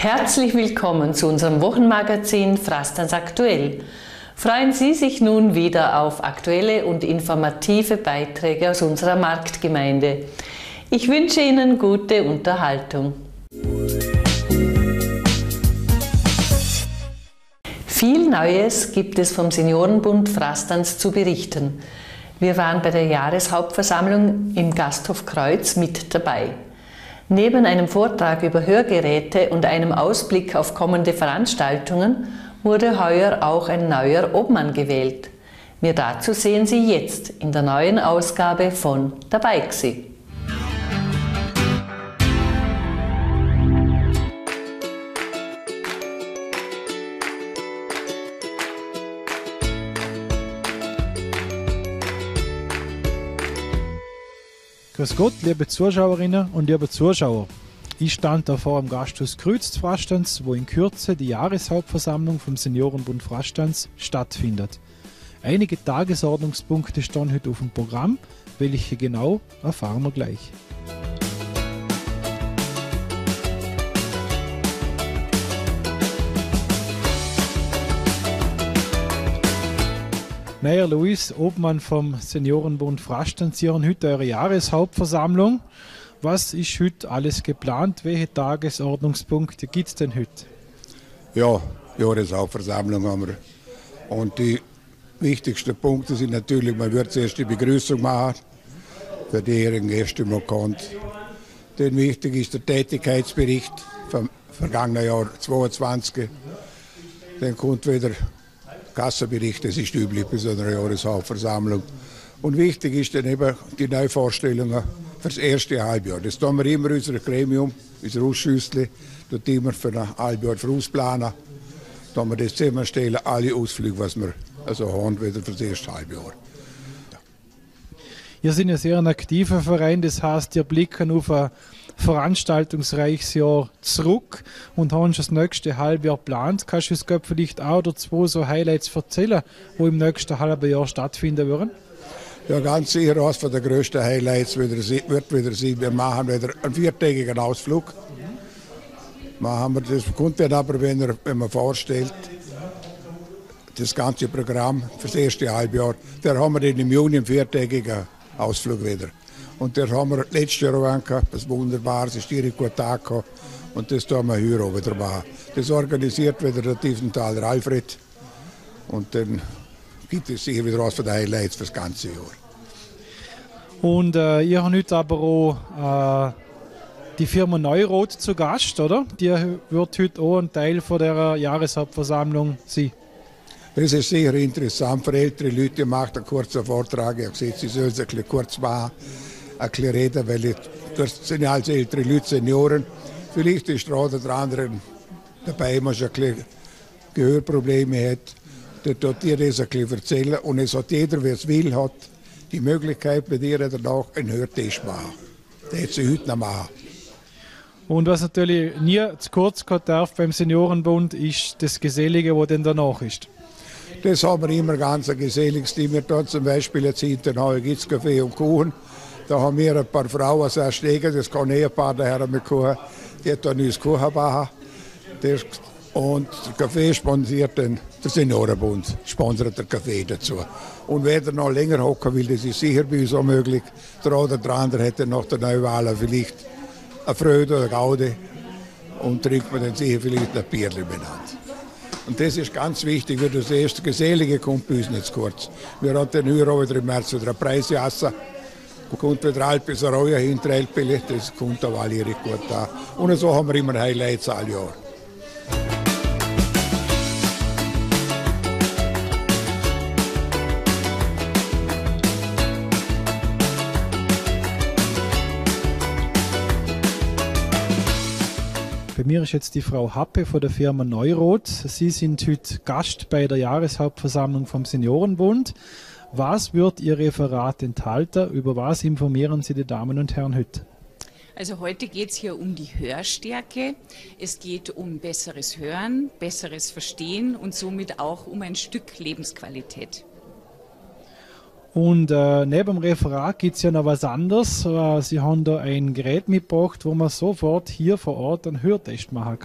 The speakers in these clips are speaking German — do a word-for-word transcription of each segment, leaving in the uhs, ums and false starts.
Herzlich willkommen zu unserem Wochenmagazin Frastans aktuell. Freuen Sie sich nun wieder auf aktuelle und informative Beiträge aus unserer Marktgemeinde. Ich wünsche Ihnen gute Unterhaltung. Viel Neues gibt es vom Seniorenbund Frastans zu berichten. Wir waren bei der Jahreshauptversammlung im Gasthof Kreuz mit dabei. Neben einem Vortrag über Hörgeräte und einem Ausblick auf kommende Veranstaltungen wurde heuer auch ein neuer Obmann gewählt. Mehr dazu sehen Sie jetzt in der neuen Ausgabe von Dabei gsi. Grüß Gott, liebe Zuschauerinnen und liebe Zuschauer. Ich stand da vor dem Gasthaus Kreuz Frastans, wo in Kürze die Jahreshauptversammlung vom Seniorenbund Frastans stattfindet. Einige Tagesordnungspunkte stehen heute auf dem Programm, welche genau erfahren wir gleich. Neuer Luis, Obmann vom Seniorenbund Frastans, Sie haben heute eure Jahreshauptversammlung. Was ist heute alles geplant? Welche Tagesordnungspunkte gibt es denn heute? Ja, Jahreshauptversammlung haben wir. Und die wichtigsten Punkte sind natürlich, man wird zuerst die Begrüßung machen, für diejenigen Gäste, die man kennt. Dann wichtig ist der Tätigkeitsbericht vom vergangenen Jahr zweiundzwanzig. Dann kommt wieder Kassenbericht, das ist üblich bei so einer Jahreshauptversammlung. Und wichtig ist dann eben die Neuvorstellungen für das erste Halbjahr. Das tun wir immer in unserem Gremium, unser Ausschüssli, dort immer für ein Halbjahr vorausplanen. Da wir das zusammenstellen, alle Ausflüge, was wir also haben, wieder für das erste Halbjahr. Ihr seid ja sehr ein aktiver Verein, das heißt, ihr blicken auf ein veranstaltungsreiches Jahr zurück und haben schon das nächste Halbjahr geplant. Kannst du uns vielleicht auch oder zwei so Highlights erzählen, die im nächsten halben Jahr stattfinden werden? Ja, ganz sicher, eines der grössten Highlights wird wieder sein, wir machen wieder einen viertägigen Ausflug. Machen wir das kommt dann aber, wenn, er, wenn man vorstellt, das ganze Programm für das erste Halbjahr, da haben wir dann im Juni einen viertägigen Ausflug wieder. Und da haben wir letztes Jahr auch gehabt, das wunderbar, es ist direkt gut angekommen. Und das tun wir hier auch wieder machen. Das organisiert wieder der Tiefenthaler Alfred. Und dann gibt es sicher wieder was von den Highlights für das ganze Jahr. Und äh, ihr habt heute aber auch äh, die Firma Neurot zu Gast, oder? Die wird heute auch ein Teil von der Jahreshauptversammlung sein. Das ist sehr interessant für ältere Leute. Ich mache einen kurzen Vortrag. Ich habe gesagt, Sie sollen es ein bisschen kurz machen, ein bisschen reden, weil ich, das sind ja als ältere Leute, Senioren. Vielleicht ist der eine oder andere dabei, man schon ein bisschen Gehörprobleme hat. Dann tut ihr das ein bisschen erzählen. Und es hat jeder, wer es will, hat die Möglichkeit, bei dir danach einen Hörtest machen. Das hätte sie heute noch machen. Und was natürlich nie zu kurz kommen darf beim Seniorenbund, ist das Gesellige, was dann danach ist. Das haben wir immer ganz ein geselliges Team. Wir tun zum Beispiel jetzt hinten gibt es Kaffee und Kuchen. Da haben wir ein paar Frauen sehr stehen, das kann eh ein paar daher mit Kuchen. Die tun uns Kuchen machen. Und der Kaffee sponsert dann der Seniorenbund, sponsert der Kaffee dazu. Und wer noch länger hocken will, das ist sicher bei uns auch möglich. Der eine oder andere hätte nach der Neuwahl vielleicht eine Freude oder eine Gaude und trinkt man dann sicher vielleicht ein Bierchen miteinander. Und das ist ganz wichtig, weil das erste Gesellige kommt bei uns nicht zu kurz. Wir haben den Euro wieder im März wieder eine Preisjasse. Kommt wieder alt bis ein Reuer hinter Elpele, das kommt auch alle richtig gut an. Und so haben wir immer Highlights all Jahr. Bei mir ist jetzt die Frau Happe von der Firma Neurot. Sie sind heute Gast bei der Jahreshauptversammlung vom Seniorenbund. Was wird Ihr Referat enthalten? Über was informieren Sie die Damen und Herren heute? Also heute geht es hier um die Hörstärke. Es geht um besseres Hören, besseres Verstehen und somit auch um ein Stück Lebensqualität. Und äh, neben dem Referat gibt es ja noch was anderes. Äh, Sie haben da ein Gerät mitgebracht, wo man sofort hier vor Ort einen Hörtest machen kann.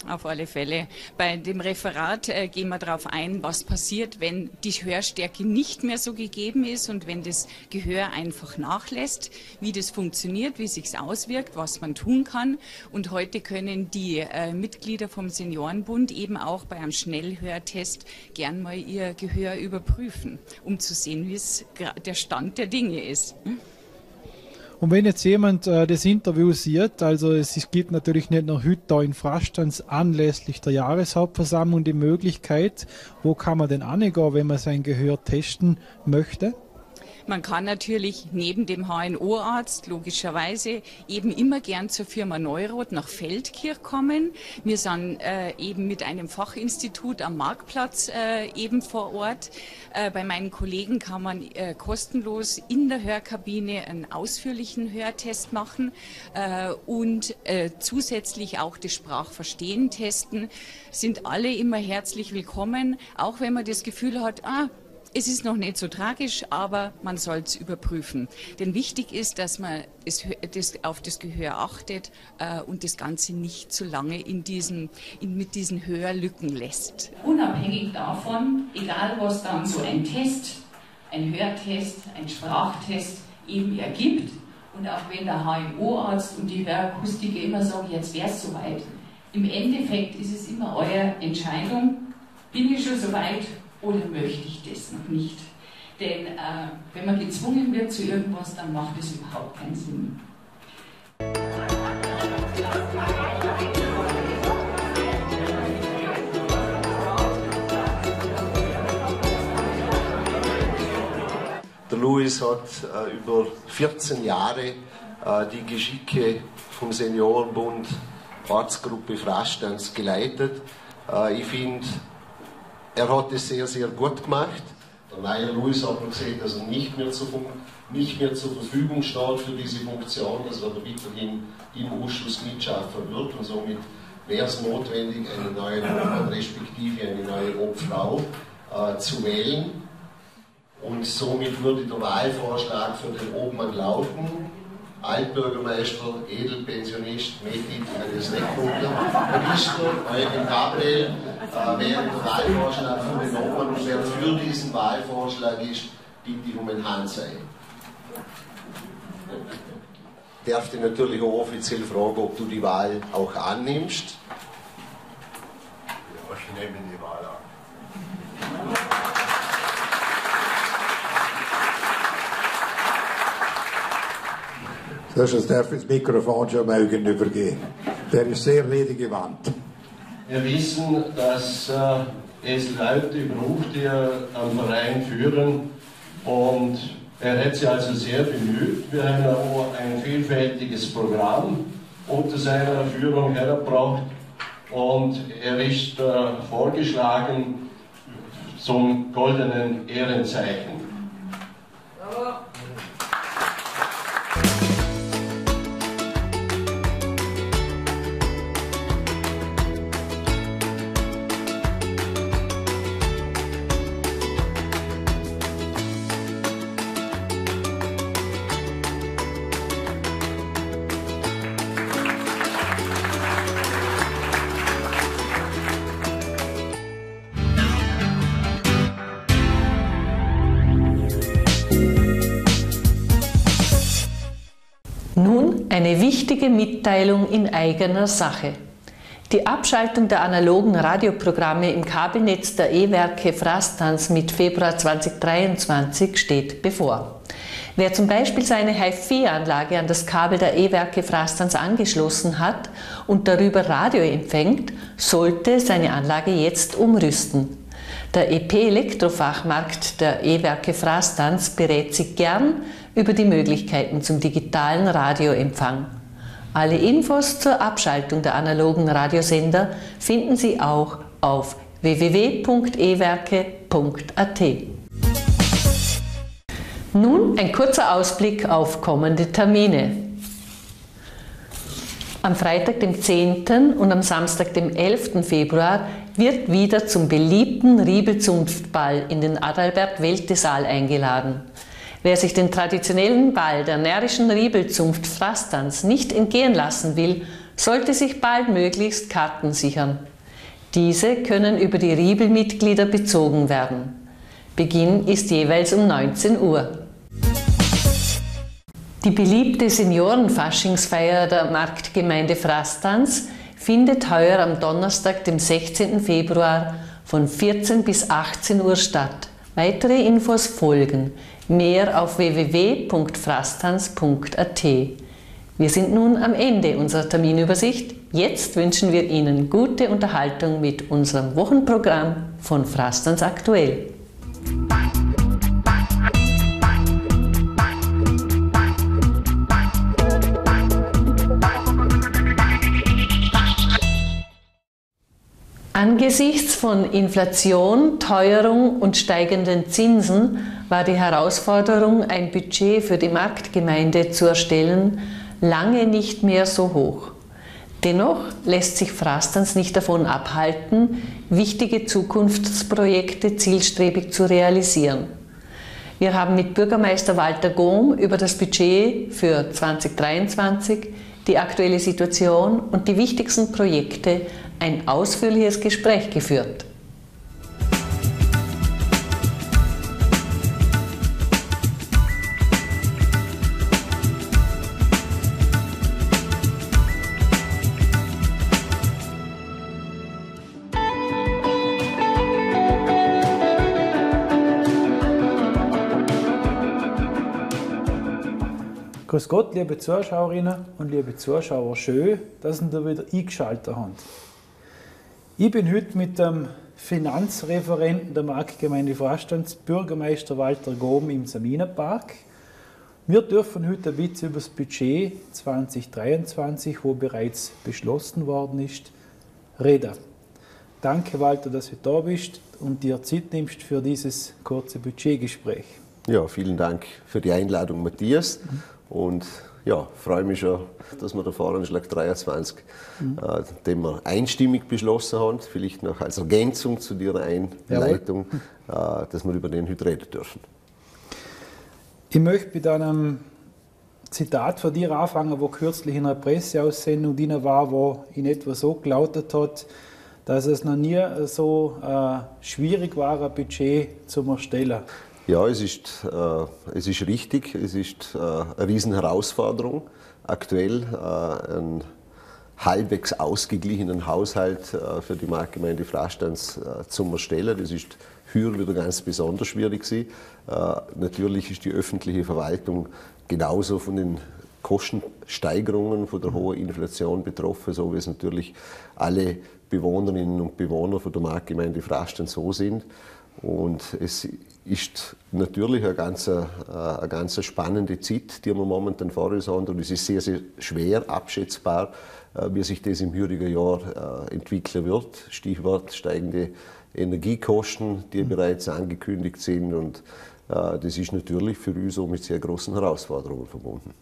Auf alle Fälle. Bei dem Referat äh, gehen wir darauf ein, was passiert, wenn die Hörstärke nicht mehr so gegeben ist und wenn das Gehör einfach nachlässt, wie das funktioniert, wie es sich auswirkt, was man tun kann. Und heute können die äh, Mitglieder vom Seniorenbund eben auch bei einem Schnellhörtest gern mal ihr Gehör überprüfen, um zu sehen, wie es der Stand der Dinge ist. Und wenn jetzt jemand äh, das Interview sieht, also es, es gibt natürlich nicht nur heute da in Frastanz anlässlich der Jahreshauptversammlung die Möglichkeit, wo kann man denn angehen, wenn man sein Gehör testen möchte? Man kann natürlich neben dem H N O-Arzt logischerweise eben immer gern zur Firma Neurot nach Feldkirch kommen. Wir sind äh, eben mit einem Fachinstitut am Marktplatz äh, eben vor Ort. Äh, bei meinen Kollegen kann man äh, kostenlos in der Hörkabine einen ausführlichen Hörtest machen äh, und äh, zusätzlich auch das Sprachverstehen testen. Sind alle immer herzlich willkommen, auch wenn man das Gefühl hat, ah, es ist noch nicht so tragisch, aber man soll es überprüfen. Denn wichtig ist, dass man es, das, auf das Gehör achtet äh, und das Ganze nicht zu lange in diesen, in, mit diesen Hörlücken lässt. Unabhängig davon, egal was dann so ein Test, ein Hörtest, ein Sprachtest eben ergibt, und auch wenn der H N O-Arzt und die Hörakustiker immer sagen, jetzt wäre es soweit, im Endeffekt ist es immer eure Entscheidung, bin ich schon soweit, oder möchte ich das noch nicht? Denn äh, wenn man gezwungen wird zu irgendwas, dann macht es überhaupt keinen Sinn. Der Louis hat äh, über vierzehn Jahre äh, die Geschicke vom Seniorenbund Ortsgruppe Frastanz geleitet. Äh, ich finde, er hat es sehr, sehr gut gemacht. Der neue Louis hat man gesehen, dass er nicht mehr, zu, nicht mehr zur Verfügung steht für diese Funktion, dass er weiterhin im Ausschuss mitschaffen wird. Und somit wäre es notwendig, eine neue Obmann, respektive eine neue Obfrau äh, zu wählen. Und somit würde der Wahlvorschlag für den Obmann lauten: Altbürgermeister, Edelpensionist, Mitglied eines Rechtspunkter, Magister, Eugen Gabriel, äh, wäre der Wahlvorschlag für den Obmann, und wer für diesen Wahlvorschlag ist, bitte ich um ein Handzeichen. Ich darf dich natürlich auch offiziell fragen, ob du die Wahl auch annimmst. Ja, ich nehme die Wahl an. Sonst darf ich das Mikrofon schon mal übergeben. Der ist sehr redegewandt. Wir wissen, dass äh, es Leute braucht, die einen Verein führen, und er hat sich also sehr bemüht. Wir haben auch ein vielfältiges Programm unter seiner Führung hergebracht, und er ist äh, vorgeschlagen zum goldenen Ehrenzeichen. Nun eine wichtige Mitteilung in eigener Sache. Die Abschaltung der analogen Radioprogramme im Kabelnetz der E-Werke Frastanz mit Februar zweitausenddreiundzwanzig steht bevor. Wer zum Beispiel seine HiFi-Anlage an das Kabel der E-Werke Frastanz angeschlossen hat und darüber Radio empfängt, sollte seine Anlage jetzt umrüsten. Der E P-Elektrofachmarkt der E-Werke Frastanz berät Sie gern über die Möglichkeiten zum digitalen Radioempfang. Alle Infos zur Abschaltung der analogen Radiosender finden Sie auch auf w w w punkt e werke punkt a t. Nun ein kurzer Ausblick auf kommende Termine. Am Freitag, dem zehnten und am Samstag, dem elften Februar wird wieder zum beliebten Riebelzunftball in den Adalbert-Welte-Saal eingeladen. Wer sich den traditionellen Ball der närrischen Riebelzunft Frastanz nicht entgehen lassen will, sollte sich baldmöglichst Karten sichern. Diese können über die Riebel-Mitglieder bezogen werden. Beginn ist jeweils um neunzehn Uhr. Die beliebte Seniorenfaschingsfeier der Marktgemeinde Frastanz findet heuer am Donnerstag, dem sechzehnten Februar von vierzehn bis achtzehn Uhr statt. Weitere Infos folgen. Mehr auf w w w punkt frastanz punkt a t. Wir sind nun am Ende unserer Terminübersicht. Jetzt wünschen wir Ihnen gute Unterhaltung mit unserem Wochenprogramm von Frastanz aktuell. Angesichts von Inflation, Teuerung und steigenden Zinsen war die Herausforderung, ein Budget für die Marktgemeinde zu erstellen, lange nicht mehr so hoch. Dennoch lässt sich Frastanz nicht davon abhalten, wichtige Zukunftsprojekte zielstrebig zu realisieren. Wir haben mit Bürgermeister Walter Gohm über das Budget für zweitausenddreiundzwanzig, die aktuelle Situation und die wichtigsten Projekte ein ausführliches Gespräch geführt. Grüß Gott, liebe Zuschauerinnen und liebe Zuschauer, schön, dass ihr wieder eingeschaltet habt. Ich bin heute mit dem Finanzreferenten der Marktgemeinde Frastanz, Bürgermeister Walter Gohm, im Saminenpark. Wir dürfen heute ein bisschen über das Budget zweitausenddreiundzwanzig, wo bereits beschlossen worden ist, reden. Danke, Walter, dass du da bist und dir Zeit nimmst für dieses kurze Budgetgespräch. Ja, vielen Dank für die Einladung, Matthias. Und ja, freue mich schon, dass wir den Voranschlag dreiundzwanzig, mhm. äh, den wir einstimmig beschlossen haben, vielleicht noch als Ergänzung zu Ihrer Einleitung, äh, dass wir über den heute reden dürfen. Ich möchte mit einem Zitat von dir anfangen, wo kürzlich in einer Presseaussendung drin war, wo in etwa so gelautet hat, dass es noch nie so äh, schwierig war, ein Budget zu erstellen. Ja, es ist, äh, es ist richtig, es ist äh, eine Riesenherausforderung, aktuell äh, einen halbwegs ausgeglichenen Haushalt äh, für die Marktgemeinde Frastanz äh, zu erstellen. Das ist früher wieder ganz besonders schwierig gewesen. Äh, natürlich ist die öffentliche Verwaltung genauso von den Kostensteigerungen, von der hohen Inflation betroffen, so wie es natürlich alle Bewohnerinnen und Bewohner von der Marktgemeinde Frastanz so sind. Und es ist natürlich eine ganz, eine ganz spannende Zeit, die wir momentan vor uns haben. Und es ist sehr, sehr schwer abschätzbar, wie sich das im heurigen Jahr entwickeln wird. Stichwort steigende Energiekosten, die bereits angekündigt sind. Und das ist natürlich für uns auch mit sehr großen Herausforderungen verbunden.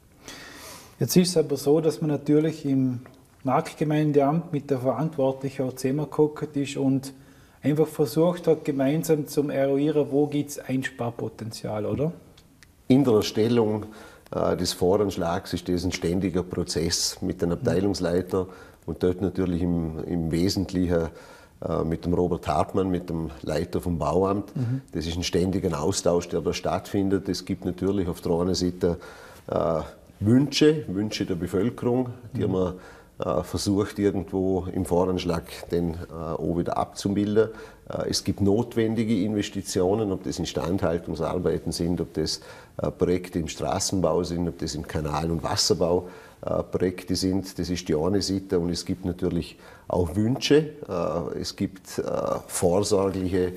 Jetzt ist es aber so, dass man natürlich im Marktgemeindeamt mit der Verantwortlichen auch zusammengeguckt ist und einfach versucht hat, gemeinsam zu eruieren, wo gibt es Einsparpotenzial, oder? In der Erstellung äh, des Voranschlags ist das ein ständiger Prozess mit den Abteilungsleitern und dort natürlich im, im Wesentlichen äh, mit dem Robert Hartmann, mit dem Leiter vom Bauamt. Mhm. Das ist ein ständiger Austausch, der da stattfindet. Es gibt natürlich auf der einen Seite äh, Wünsche, Wünsche der Bevölkerung, die mhm. man versucht irgendwo im Voranschlag den auch wieder abzubilden. Es gibt notwendige Investitionen, ob das Instandhaltungsarbeiten sind, ob das Projekte im Straßenbau sind, ob das im Kanal- und Wasserbau Projekte sind. Das ist die eine Seite und es gibt natürlich auch Wünsche. Es gibt vorsorgliche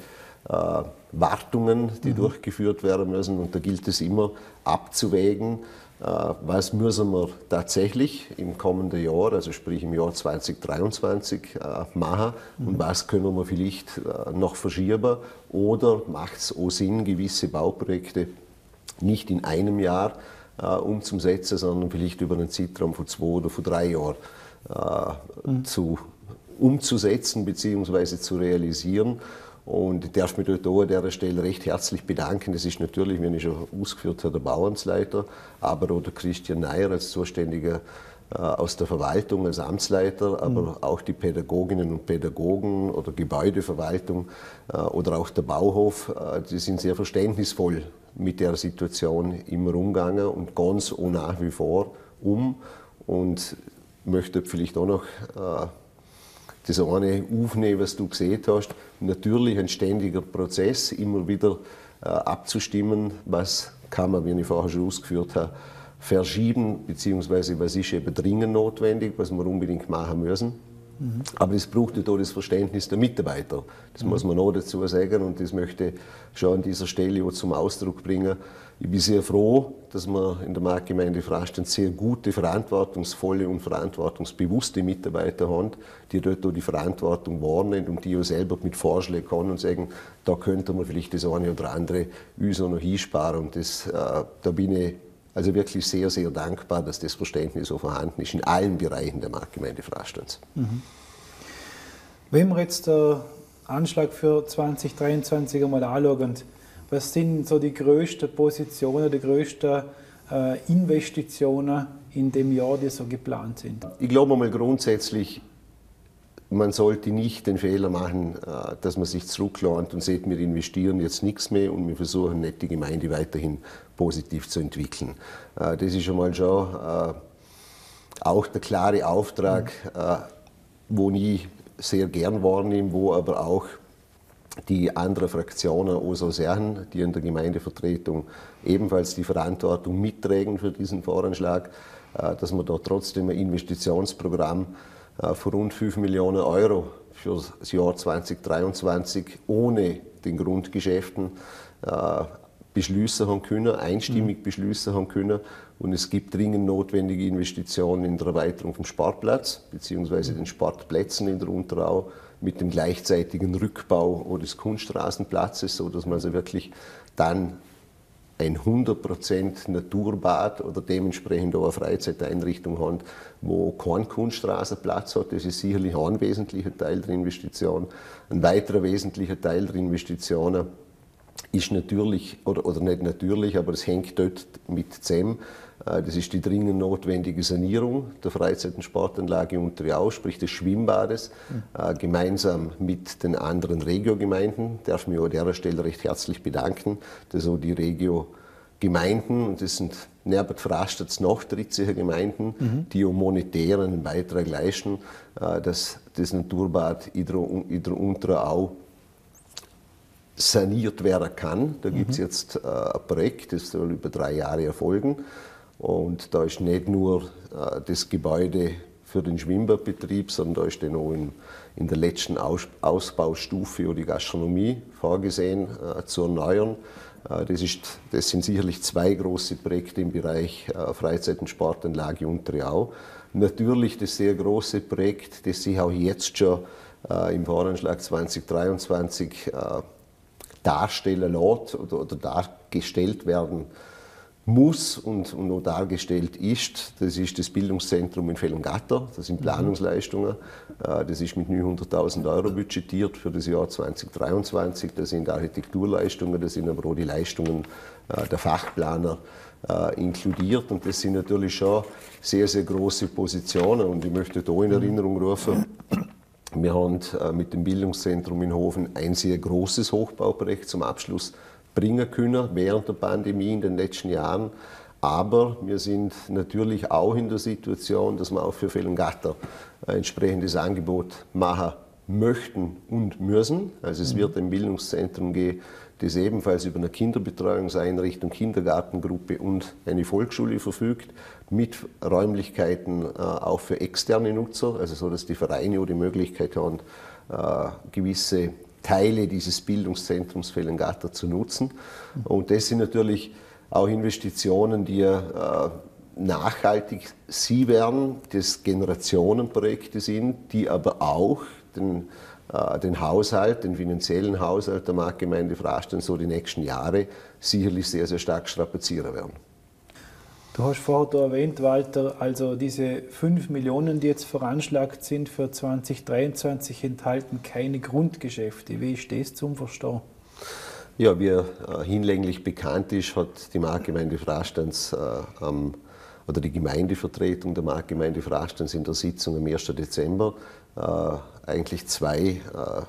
Wartungen, die mhm. durchgeführt werden müssen und da gilt es immer abzuwägen, was müssen wir tatsächlich im kommenden Jahr, also sprich im Jahr zweitausenddreiundzwanzig, machen und was können wir vielleicht noch verschieben oder macht es auch Sinn, gewisse Bauprojekte nicht in einem Jahr umzusetzen, sondern vielleicht über einen Zeitraum von zwei oder von drei Jahren mhm. zu, umzusetzen bzw. zu realisieren. Und ich darf mich dort auch an dieser Stelle recht herzlich bedanken. Das ist natürlich, wie ich schon ausgeführt habe, der Bauamtsleiter, aber auch der Christian Neier als zuständiger aus der Verwaltung als Amtsleiter, aber mhm. auch die Pädagoginnen und Pädagogen oder Gebäudeverwaltung oder auch der Bauhof, die sind sehr verständnisvoll mit der Situation immer umgegangen und ganz auch nach wie vor um. Und möchte vielleicht auch noch äh, das eine aufnehmen, was du gesehen hast. Natürlich ein ständiger Prozess, immer wieder äh, abzustimmen, was kann man, wie ich vorher schon ausgeführt habe, verschieben, beziehungsweise was ist eben dringend notwendig, was wir unbedingt machen müssen. Mhm. Aber es braucht ja auch das Verständnis der Mitarbeiter. Das mhm. muss man auch dazu sagen und das möchte ich schon an dieser Stelle auch zum Ausdruck bringen. Ich bin sehr froh, dass wir in der Marktgemeinde Frastenz sehr gute, verantwortungsvolle und verantwortungsbewusste Mitarbeiter haben, die dort auch die Verantwortung wahrnehmen und die auch selber mit Vorschlägen kommen und sagen, da könnte man vielleicht das eine oder andere uns auch noch hinsparen. Und das, äh, da bin ich also wirklich sehr, sehr dankbar, dass das Verständnis so vorhanden ist in allen Bereichen der Marktgemeinde Frastenz. Mhm. Wenn wir jetzt den Anschlag für zwanzig dreiundzwanzig einmal anschauen, was sind so die größten Positionen, die größten äh, Investitionen in dem Jahr, die so geplant sind? Ich glaube mal grundsätzlich, man sollte nicht den Fehler machen, äh, dass man sich zurücklehnt und sagt, wir investieren jetzt nichts mehr und wir versuchen nicht die Gemeinde weiterhin positiv zu entwickeln. Äh, das ist schon mal schon äh, auch der klare Auftrag, äh, wo ich sehr gern wahrnehme, wo aber auch die anderen Fraktionen auch so sehen, die in der Gemeindevertretung ebenfalls die Verantwortung mittragen für diesen Voranschlag, dass wir da trotzdem ein Investitionsprogramm von rund fünf Millionen Euro für das Jahr zwanzig dreiundzwanzig ohne den Grundgeschäften beschließen haben können, einstimmig beschließen haben können. Und es gibt dringend notwendige Investitionen in der Erweiterung vom Sportplatz bzw. den Sportplätzen in der Unterau mit dem gleichzeitigen Rückbau des Kunststraßenplatzes, sodass man also wirklich dann ein hundert Prozent Naturbad oder dementsprechend auch eine Freizeiteinrichtung hat, wo kein Kunststraßenplatz hat. Das ist sicherlich ein wesentlicher Teil der Investition. Ein weiterer wesentlicher Teil der Investitionen ist natürlich, oder, oder nicht natürlich, aber es hängt dort mit zusammen. Das ist die dringend notwendige Sanierung der Freizeit- und Sportanlage Unterau, sprich des Schwimmbades, mhm. gemeinsam mit den anderen Regio-Gemeinden. Ich darf mich an dieser Stelle recht herzlich bedanken, dass auch die Regio-Gemeinden, und das sind neben Frastenz noch dreizehn Gemeinden, mhm. die auch monetären Beitrag leisten, dass das Naturbad in der Unterau saniert werden kann. Da mhm. gibt es jetzt äh, ein Projekt, das soll über drei Jahre erfolgen. Und da ist nicht nur äh, das Gebäude für den Schwimmbadbetrieb, sondern da ist dann auch in, in der letzten Aus Ausbaustufe auch die Gastronomie vorgesehen äh, zu erneuern. Äh, das, ist, das sind sicherlich zwei große Projekte im Bereich äh, Freizeit- und Sportanlage Unterau. Natürlich das sehr große Projekt, das sich auch jetzt schon äh, im Voranschlag zwanzig dreiundzwanzig äh, darstellen lässt oder, oder dargestellt werden muss und, und auch dargestellt ist. Das ist das Bildungszentrum in Fellengatter. Das sind Planungsleistungen. Das ist mit neunhunderttausend Euro budgetiert für das Jahr zwanzig dreiundzwanzig. Das sind Architekturleistungen, das sind aber auch die Leistungen der Fachplaner inkludiert. Und das sind natürlich schon sehr, sehr große Positionen. Und ich möchte da in Erinnerung rufen, wir haben mit dem Bildungszentrum in Hofen ein sehr großes Hochbauprojekt zum Abschluss bringen können während der Pandemie in den letzten Jahren. Aber wir sind natürlich auch in der Situation, dass wir auch für Fellengatter ein entsprechendes Angebot machen möchten und müssen. Also es wird ein Bildungszentrum geben, das ebenfalls über eine Kinderbetreuungseinrichtung, Kindergartengruppe und eine Volksschule verfügt, mit Räumlichkeiten äh, auch für externe Nutzer, also so, dass die Vereine auch die Möglichkeit haben, äh, gewisse Teile dieses Bildungszentrums Fellengatter zu nutzen. Und das sind natürlich auch Investitionen, die äh, nachhaltig sie werden, das Generationenprojekte sind, die aber auch den, äh, den Haushalt, den finanziellen Haushalt der Marktgemeinde Frastenz so die nächsten Jahre sicherlich sehr, sehr stark strapazieren werden. Du hast vorher erwähnt, Walter, also diese fünf Millionen, die jetzt veranschlagt sind für zwanzig dreiundzwanzig, enthalten keine Grundgeschäfte. Wie ist das zum Verstehen? Ja, wie äh, hinlänglich bekannt ist, hat die Marktgemeinde Frastenz äh, am oder die Gemeindevertretung der Marktgemeinde Frastanz in der Sitzung am ersten Dezember äh, eigentlich zwei äh,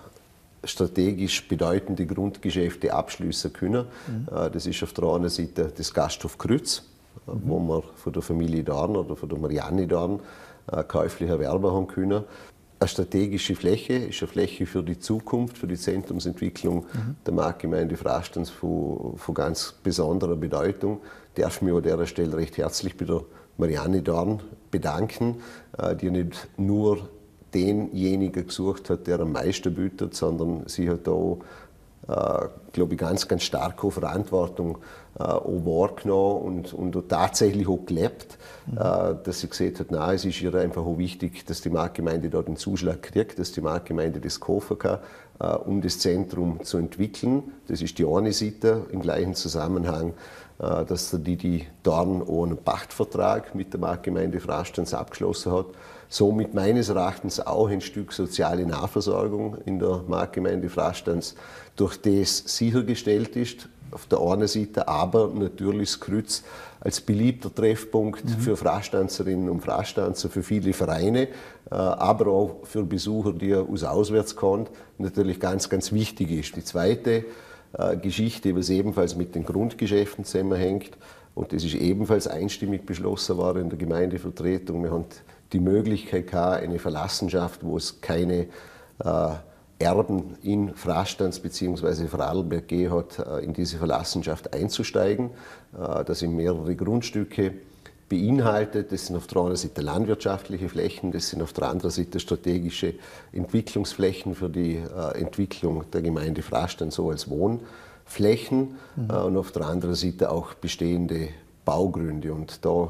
strategisch bedeutende Grundgeschäfte abschließen können. Mhm. Äh, das ist auf der einen Seite das Gasthof Krütz, mhm. wo wir von der Familie Dorn oder von der Marianne Dorn äh, käuflich erwerben haben können. Eine strategische Fläche ist eine Fläche für die Zukunft, für die Zentrumsentwicklung mhm. der Marktgemeinde Frastanz von, von ganz besonderer Bedeutung. Ich darf mich an dieser Stelle recht herzlich bei der Marianne Dorn bedanken, die nicht nur denjenigen gesucht hat, der am meisten bietet, sondern sie hat auch, äh, glaube ich, ganz, ganz stark auch Verantwortung äh, auch wahrgenommen und, und auch tatsächlich auch gelebt, mhm. äh, dass sie gesehen hat, nein, es ist ihr einfach auch wichtig, dass die Marktgemeinde da den Zuschlag kriegt, dass die Marktgemeinde das kaufen kann, äh, um das Zentrum zu entwickeln. Das ist die eine Seite, im gleichen Zusammenhang, äh, dass die, die Dorn auch einen Pachtvertrag mit der Marktgemeinde Frastanz abgeschlossen hat. Somit meines Erachtens auch ein Stück soziale Nahversorgung in der Marktgemeinde Frastanz, durch das sichergestellt ist, auf der einen Seite, aber natürlich das Krütz als beliebter Treffpunkt mhm. für Frastanzerinnen und Frastanzer, für viele Vereine, aber auch für Besucher, die aus auswärts kommen, natürlich ganz, ganz wichtig ist. Die zweite Geschichte, was ebenfalls mit den Grundgeschäften zusammenhängt, und das ist ebenfalls einstimmig beschlossen worden in der Gemeindevertretung. Wir haben die Möglichkeit gehabt, eine Verlassenschaft, wo es keine äh, Erben in Frastanz bzw. Vorarlberg gegeben hat, äh, in diese Verlassenschaft einzusteigen. Äh, das sind mehrere Grundstücke beinhaltet. Das sind auf der einen Seite landwirtschaftliche Flächen, das sind auf der anderen Seite strategische Entwicklungsflächen für die äh, Entwicklung der Gemeinde Frastanz so als Wohnflächen mhm. äh, und auf der anderen Seite auch bestehende Baugründe. Und da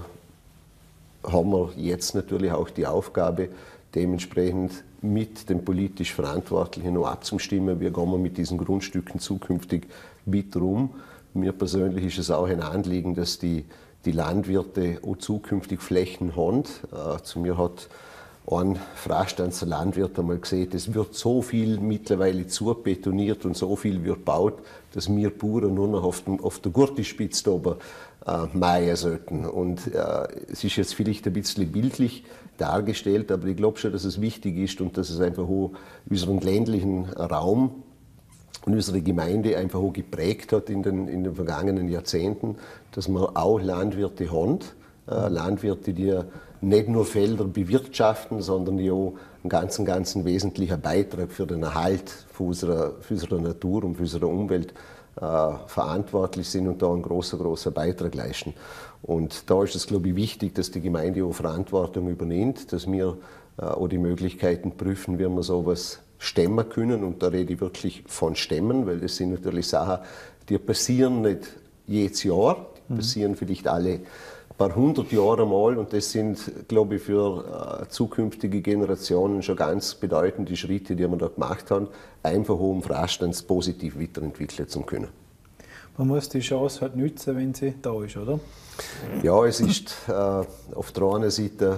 haben wir jetzt natürlich auch die Aufgabe, dementsprechend mit den politisch Verantwortlichen noch abzustimmen, wie gehen wir mit diesen Grundstücken zukünftig weiter um. Mir persönlich ist es auch ein Anliegen, dass die, die Landwirte auch zukünftig Flächen haben. Äh, zu mir hat ein Frastanzer Landwirt einmal gesehen, es wird so viel mittlerweile zubetoniert und so viel wird gebaut, dass wir Bauern nur noch auf, dem, auf der Gurtispitze oben äh, mähen sollten. Und äh, es ist jetzt vielleicht ein bisschen bildlich dargestellt, aber ich glaube schon, dass es wichtig ist und dass es einfach auch unseren ländlichen Raum und unsere Gemeinde einfach auch geprägt hat in den, in den vergangenen Jahrzehnten, dass wir auch Landwirte haben, äh, Landwirte, die nicht nur Felder bewirtschaften, sondern die auch einen ganz, ganz wesentlichen Beitrag für den Erhalt für unserer, für unsere Natur und für unsere Umwelt äh, verantwortlich sind und da einen großen, großen Beitrag leisten. Und da ist es, glaube ich, wichtig, dass die Gemeinde auch Verantwortung übernimmt, dass wir äh, auch die Möglichkeiten prüfen, wie wir sowas stemmen können. Und da rede ich wirklich von Stemmen, weil das sind natürlich Sachen, die passieren nicht jedes Jahr, die passieren vielleicht alle paar hundert Jahre mal, und das sind, glaube ich, für äh, zukünftige Generationen schon ganz bedeutende Schritte, die wir da gemacht haben, einfach um Frastanz positiv weiterentwickeln zu können. Man muss die Chance halt nutzen, wenn sie da ist, oder? Ja, es ist äh, auf der einen Seite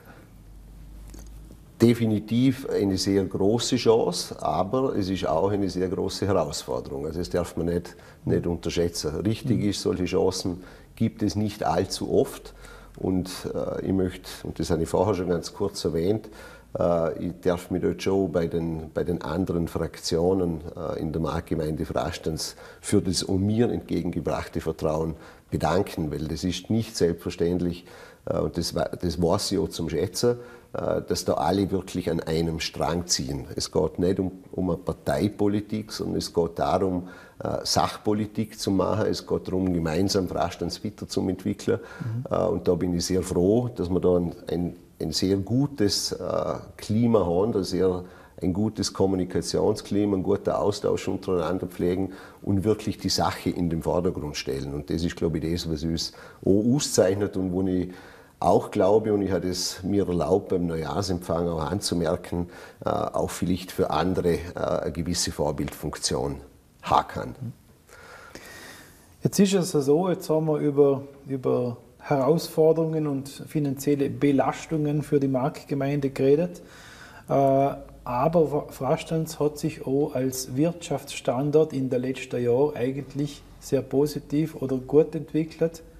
definitiv eine sehr große Chance, aber es ist auch eine sehr große Herausforderung. Also das darf man nicht, nicht unterschätzen. Richtig ist, solche Chancen gibt es nicht allzu oft. Und äh, ich möchte, und das habe ich vorher schon ganz kurz erwähnt, äh, ich darf mich dort schon bei den, bei den anderen Fraktionen äh, in der Marktgemeinde Frastanz für das um mir entgegengebrachte Vertrauen bedanken, weil das ist nicht selbstverständlich, äh, und das, das weiß ich auch zum Schätzen, äh, dass da alle wirklich an einem Strang ziehen. Es geht nicht um, um eine Parteipolitik, sondern es geht darum, äh, Sachpolitik zu machen. Es geht darum, gemeinsam Frastanz weiter zu entwickeln. Mhm. Äh, und da bin ich sehr froh, dass wir da ein, ein, ein sehr gutes äh, Klima haben, ein sehr ein gutes Kommunikationsklima, einen guten Austausch untereinander pflegen und wirklich die Sache in den Vordergrund stellen. Und das ist, glaube ich, das, was uns auch auszeichnet und wo ich auch glaube, und ich habe es mir erlaubt, beim Neujahrsempfang auch anzumerken, äh, auch vielleicht für andere äh, eine gewisse Vorbildfunktion haben kann. Jetzt ist es so, jetzt haben wir über, über Herausforderungen und finanzielle Belastungen für die Marktgemeinde geredet. Äh, Aber Frastanz hat sich auch als Wirtschaftsstandort in den letzten Jahren eigentlich sehr positiv oder gut entwickelt.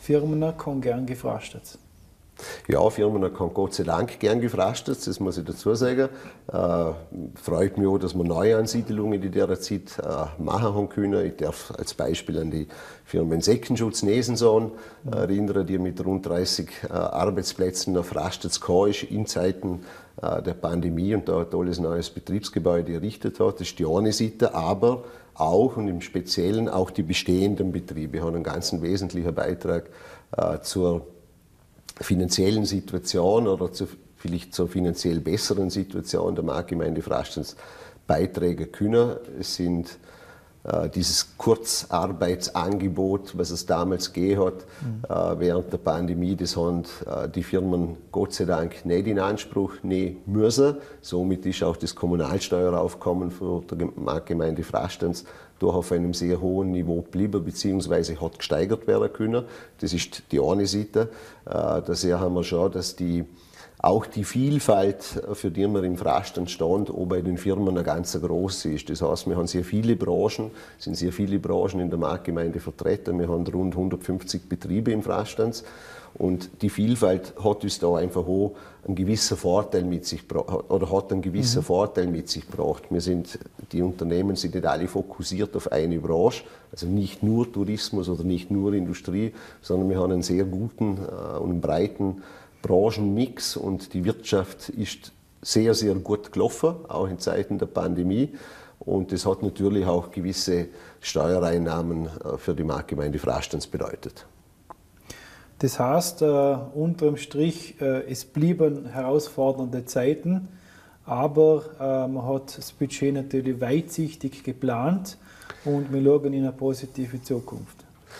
Firmen kann gern gefrastet. Ja, Firmen kann Gott sei Dank gern gefrastet, das muss ich dazu sagen. Äh, freut mich auch, dass wir Neuansiedelungen in dieser Zeit äh, machen haben können. Ich darf als Beispiel an die Firma Insektenschutz Nesensohn äh, erinnern, die mit rund dreißig äh, Arbeitsplätzen nach Frastets gekommen ist in Zeiten äh, der Pandemie und da ein tolles neues Betriebsgebäude errichtet hat. Das ist die eine Seite, aber auch und im Speziellen auch die bestehenden Betriebe haben einen ganz wesentlichen Beitrag äh, zur finanziellen Situation oder zu, vielleicht zur finanziell besseren Situation der Marktgemeinde Frastens beitragen können. Es sind äh, dieses Kurzarbeitsangebot, was es damals gegeben hat, mhm. äh, während der Pandemie, das haben äh, die Firmen Gott sei Dank nicht in Anspruch nehmen müssen. Somit ist auch das Kommunalsteueraufkommen für die Marktgemeinde Frastens doch auf einem sehr hohen Niveau geblieben, beziehungsweise hat gesteigert werden können. Das ist die eine Seite. Da sehen wir schon, dass die, auch die Vielfalt, für die wir im Frastens stehen, auch bei den Firmen eine ganz große ist. Das heißt, wir haben sehr viele Branchen, sind sehr viele Branchen in der Marktgemeinde vertreten. Wir haben rund hundertfünfzig Betriebe im Frastens. Und die Vielfalt hat uns da einfach auch einen gewissen Vorteil mit sich oder hat einen gewissen mhm. Vorteil mit sich gebracht. Wir sind, die Unternehmen sind nicht alle fokussiert auf eine Branche, also nicht nur Tourismus oder nicht nur Industrie, sondern wir haben einen sehr guten äh, und breiten Branchenmix und die Wirtschaft ist sehr, sehr gut gelaufen, auch in Zeiten der Pandemie. Und das hat natürlich auch gewisse Steuereinnahmen äh, für die Marktgemeinde Frastens bedeutet. Das heißt, äh, unterm Strich, äh, es blieben herausfordernde Zeiten, aber äh, man hat das Budget natürlich weitsichtig geplant und wir schauen in eine positive Zukunft.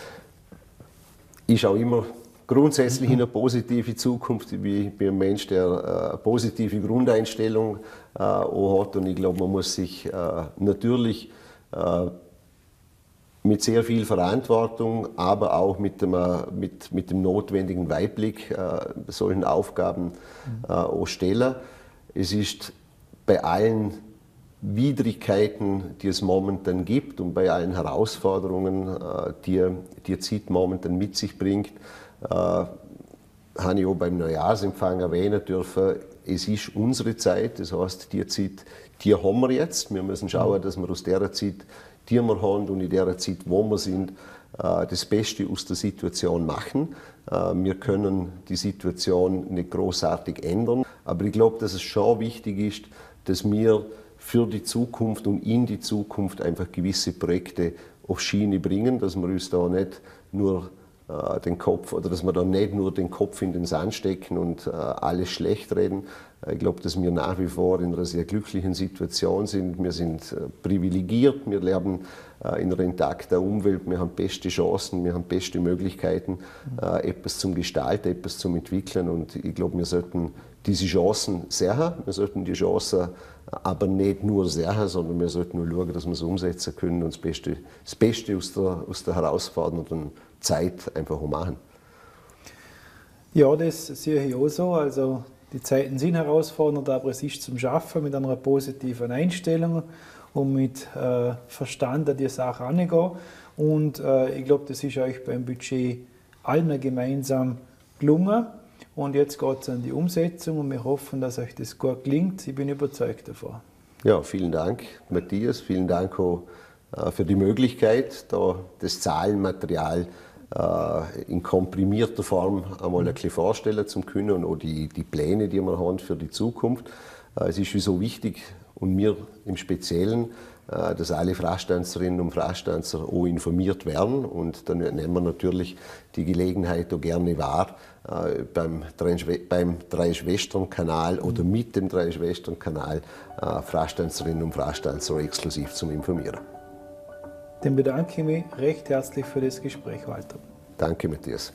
Ist auch immer grundsätzlich in eine positive Zukunft. Ich bin ein Mensch, der äh, eine positive Grundeinstellung äh, auch hat und ich glaube, man muss sich äh, natürlich äh, mit sehr viel Verantwortung, aber auch mit dem, mit, mit dem notwendigen Weitblick äh, solchen Aufgaben äh, auch stellen. Es ist bei allen Widrigkeiten, die es momentan gibt und bei allen Herausforderungen, äh, die, die die Zeit momentan mit sich bringt, äh, habe ich auch beim Neujahrsempfang erwähnen dürfen, es ist unsere Zeit, das heißt, die Zeit, die haben wir jetzt. Wir müssen schauen, dass wir aus dieser Zeit, die wir haben und in der Zeit, wo wir sind, das Beste aus der Situation machen. Wir können die Situation nicht großartig ändern, aber ich glaube, dass es schon wichtig ist, dass wir für die Zukunft und in die Zukunft einfach gewisse Projekte auf Schiene bringen, dass wir uns da nicht nur den Kopf oder dass wir da nicht nur den Kopf in den Sand stecken und alles schlecht reden. Ich glaube, dass wir nach wie vor in einer sehr glücklichen Situation sind. Wir sind privilegiert, wir leben in einer intakten Umwelt, wir haben beste Chancen, wir haben beste Möglichkeiten, etwas zum Gestalten, etwas zum Entwickeln. Und ich glaube, wir sollten diese Chancen sehen, wir sollten die Chancen aber nicht nur sehen, sondern wir sollten nur schauen, dass wir es umsetzen können und das Beste, das Beste aus, der, aus der herausfordernden Zeit einfach machen. Ja, das sehe ich auch so. Also die Zeiten sind herausfordernd, aber es ist zum Schaffen mit einer positiven Einstellung und mit äh, Verstand an die Sache angehen. Und äh, ich glaube, das ist euch beim Budget allen gemeinsam gelungen. Und jetzt geht es an die Umsetzung und wir hoffen, dass euch das gut gelingt. Ich bin überzeugt davon. Ja, vielen Dank, Matthias. Vielen Dank auch äh, für die Möglichkeit, da das Zahlenmaterial äh, in komprimierter Form einmal ein bisschen vorstellen zu können und auch die, die Pläne, die wir haben für die Zukunft. Äh, es ist so wichtig und mir im Speziellen, äh, dass alle Frastanzerinnen und Frastanzer auch informiert werden. Und dann nehmen wir natürlich die Gelegenheit auch gerne wahr, äh, beim, beim Drei-Schwestern-Kanal oder mit dem Drei-Schwestern-Kanal äh, Frastanzerinnen und Frastanzer exklusiv zum Informieren. Dann bedanke ich mich recht herzlich für das Gespräch, Walter. Danke, Matthias.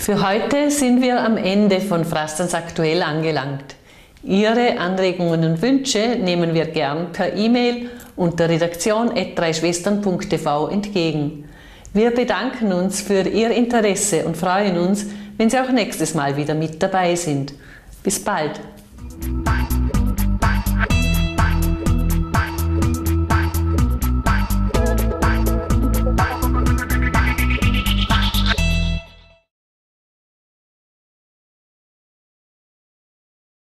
Für heute sind wir am Ende von Frastans Aktuell angelangt. Ihre Anregungen und Wünsche nehmen wir gern per E-Mail unter redaktion at dreischwestern punkt t v entgegen. Wir bedanken uns für Ihr Interesse und freuen uns, wenn Sie auch nächstes Mal wieder mit dabei sind. Bis bald!